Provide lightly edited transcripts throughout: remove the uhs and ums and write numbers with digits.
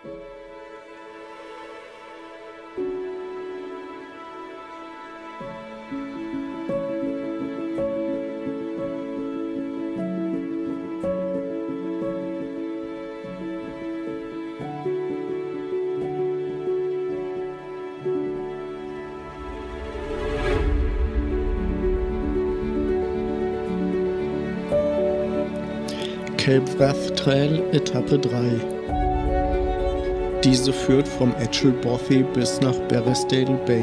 Cape Wrath Trail Etappe 3. Diese führt vom Edgell Bothy bis nach Barrisdale Bay.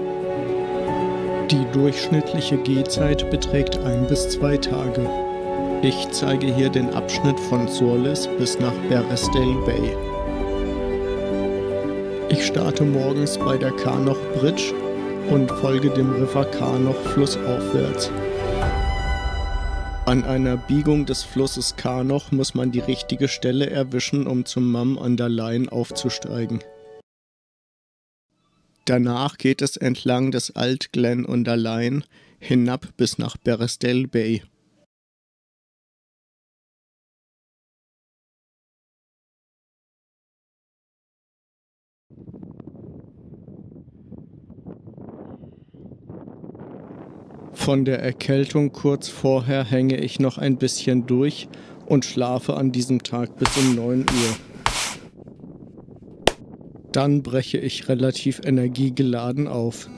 Die durchschnittliche Gehzeit beträgt 1 bis 2 Tage. Ich zeige hier den Abschnitt von Zorlis bis nach Barrisdale Bay. Ich starte morgens bei der Carnoch Bridge und folge dem River Carnoch flussaufwärts. An einer Biegung des Flusses Carnoch muss man die richtige Stelle erwischen, um zum Mum under Line aufzusteigen. Danach geht es entlang des Alt Glen under Line hinab bis nach Barrisdale Bay. Von der Erkältung kurz vorher hänge ich noch ein bisschen durch und schlafe an diesem Tag bis um 9 Uhr. Dann breche ich relativ energiegeladen auf.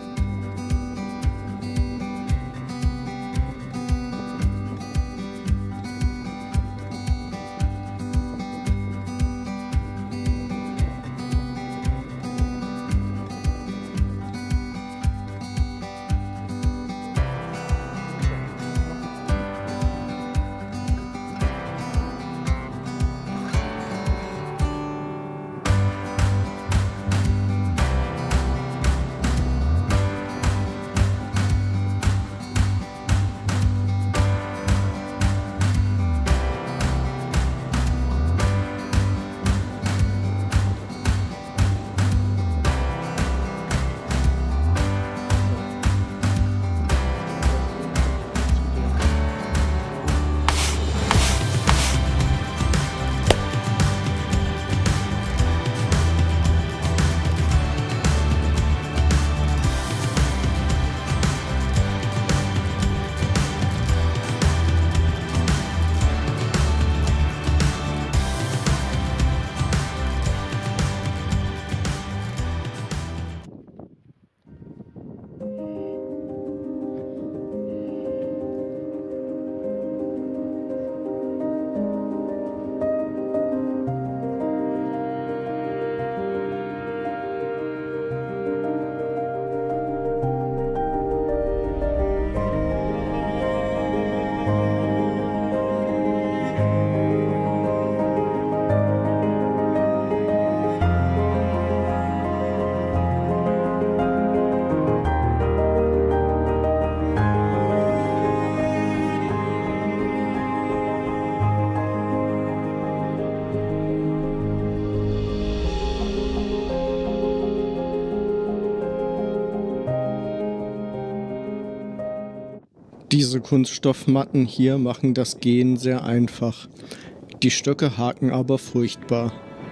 Diese Kunststoffmatten hier machen das Gehen sehr einfach. Die Stöcke haken aber furchtbar.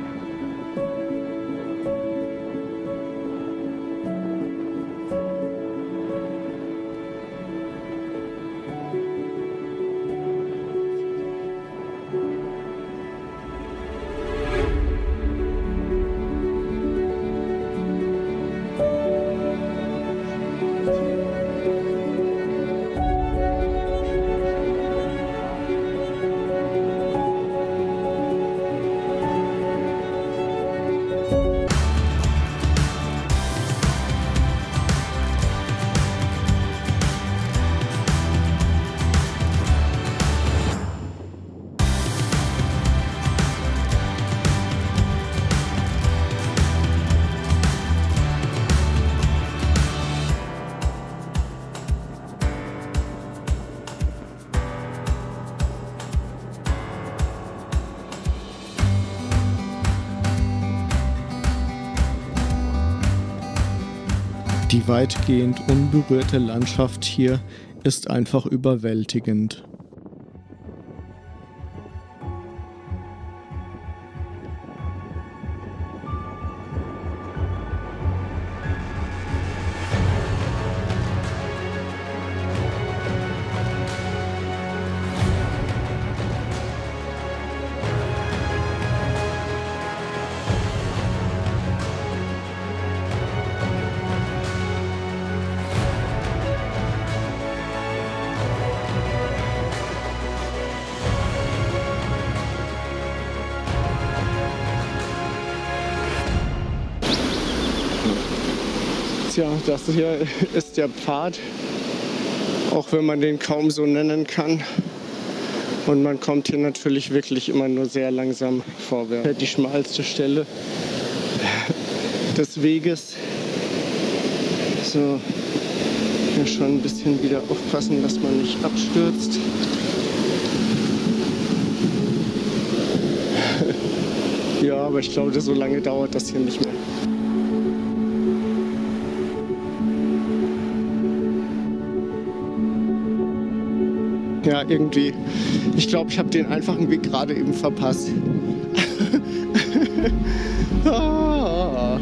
Die weitgehend unberührte Landschaft hier ist einfach überwältigend. Tja, das hier ist der Pfad, auch wenn man den kaum so nennen kann. Und man kommt hier natürlich wirklich immer nur sehr langsam vorwärts. Die schmalste Stelle des Weges. So, ja, schon ein bisschen wieder aufpassen, dass man nicht abstürzt. Ja, aber ich glaube, so lange dauert das hier nicht mehr. Ja, irgendwie. Ich glaube, ich habe den einfachen Weg gerade eben verpasst. Ah.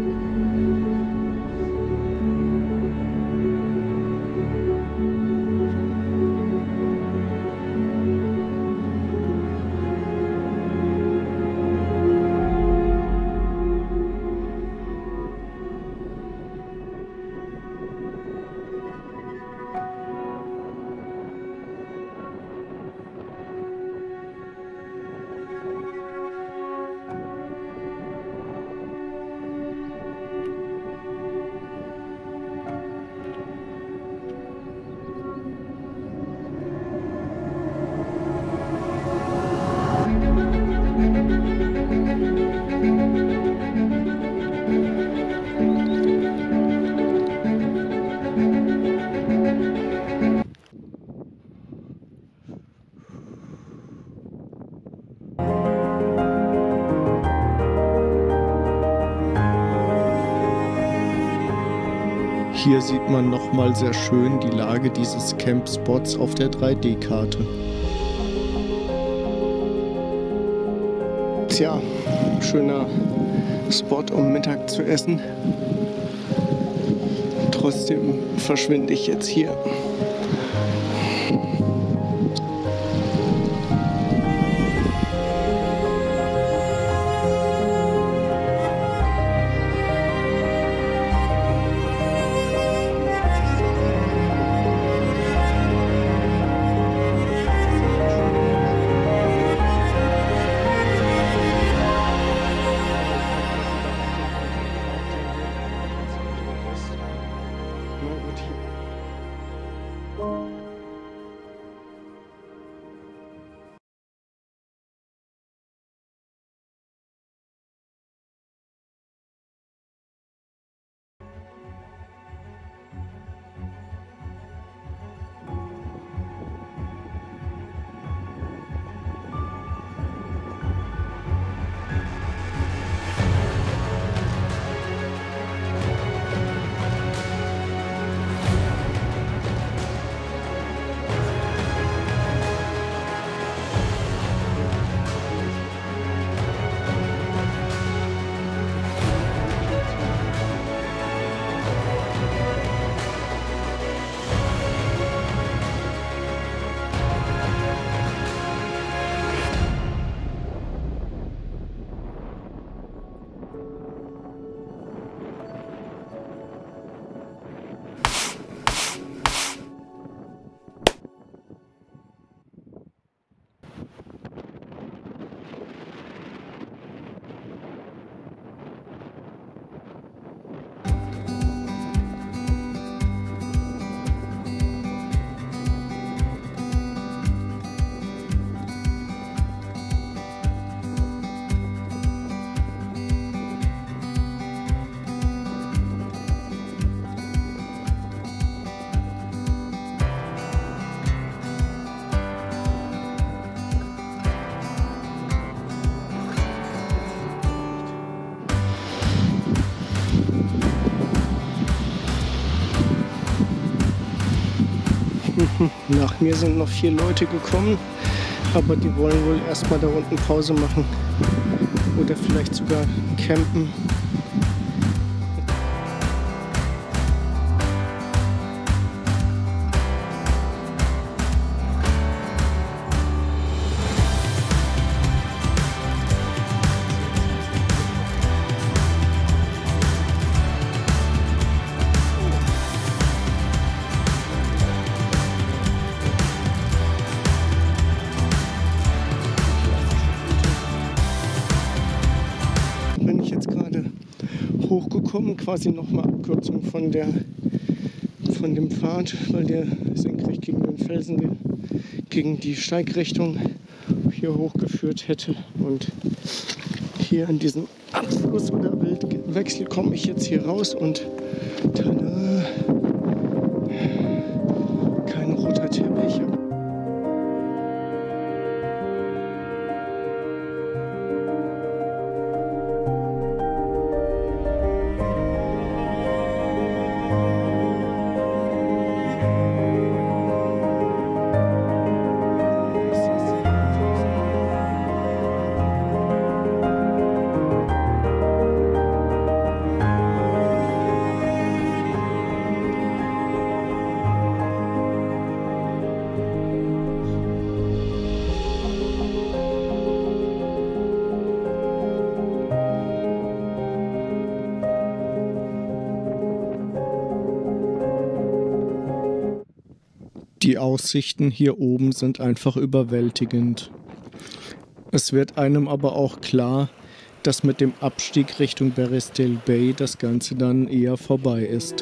Hier sieht man nochmal sehr schön die Lage dieses Campspots auf der 3D-Karte. Tja, schöner Spot, um Mittag zu essen. Trotzdem verschwinde ich jetzt hier. Nach mir sind noch 4 Leute gekommen, aber die wollen wohl erstmal da unten Pause machen oder vielleicht sogar campen. Wenn ich jetzt gerade hochgekommen, quasi nochmal Abkürzung von dem Pfad, weil der senkrecht gegen den Felsen, gegen die Steigrichtung hier hochgeführt hätte. Und hier an diesem Abfluss oder Wildwechsel komme ich jetzt hier raus und tada, kein roter Teppich. Die Aussichten hier oben sind einfach überwältigend. Es wird einem aber auch klar, dass mit dem Abstieg Richtung Berestell Bay das Ganze dann eher vorbei ist.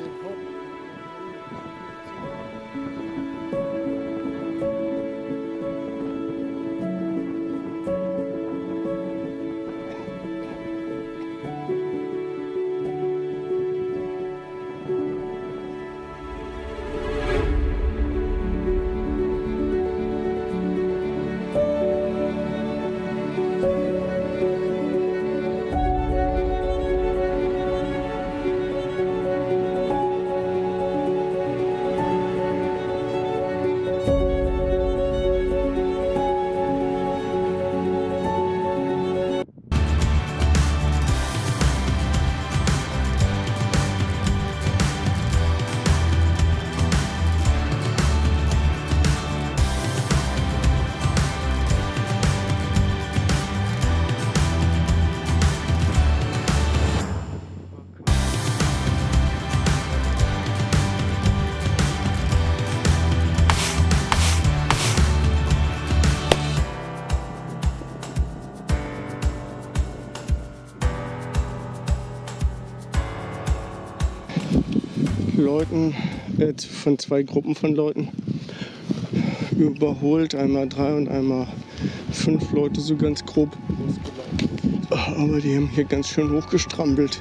Leuten, von zwei Gruppen von Leuten überholt, einmal 3 und einmal 5 Leute, so ganz grob. Aber die haben hier ganz schön hochgestrampelt.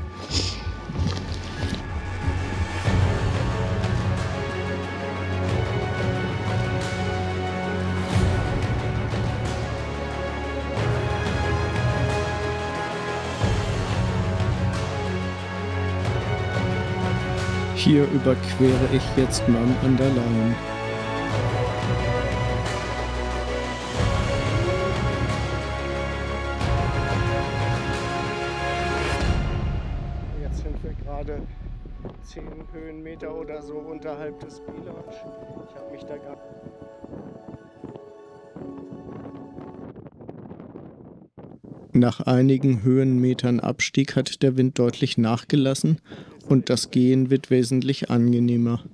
Hier überquere ich jetzt Mam an der Leyen. Jetzt sind wir gerade 10 Höhenmeter oder so unterhalb des Bilage. Ich habe mich da gerade... Nach einigen Höhenmetern Abstieg hat der Wind deutlich nachgelassen und das Gehen wird wesentlich angenehmer.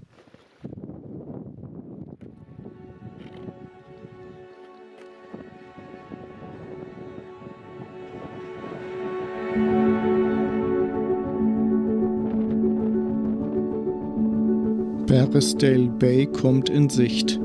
Berestell Bay kommt in Sicht.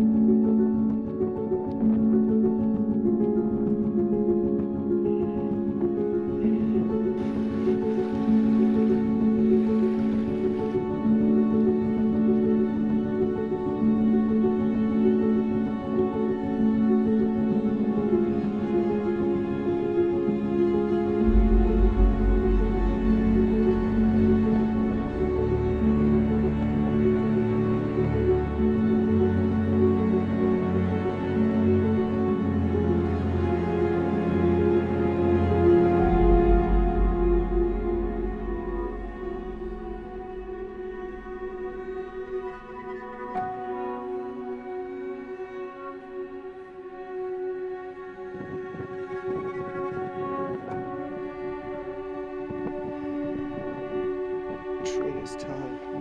Schönes Tal.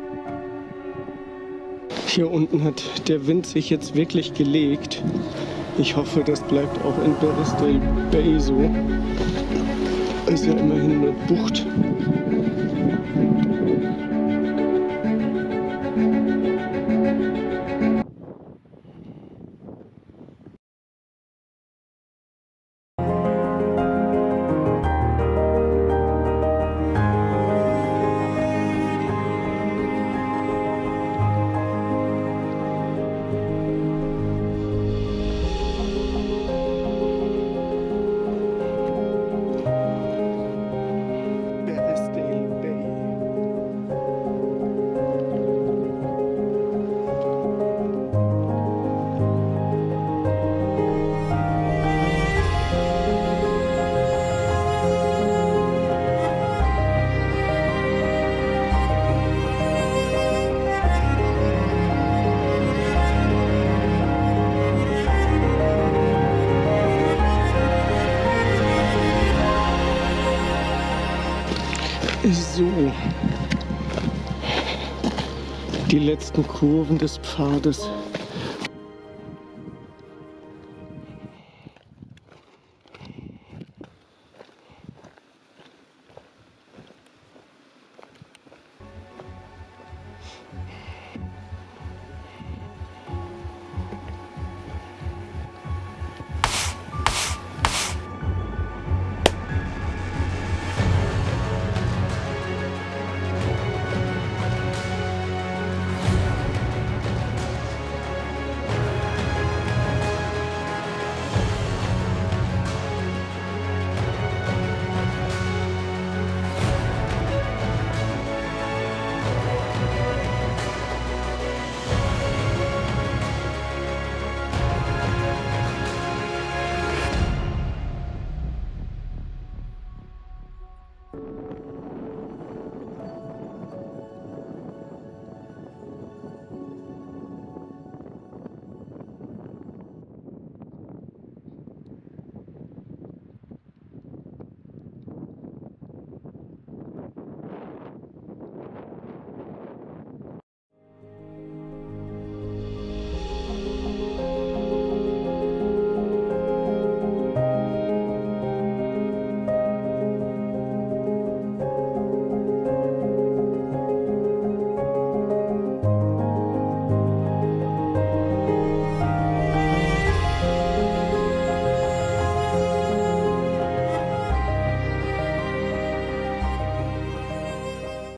Hier unten hat der Wind sich jetzt wirklich gelegt. Ich hoffe, das bleibt auch in Berestell Bay so. Ist ja immerhin eine Bucht. So, die letzten Kurven des Pfades.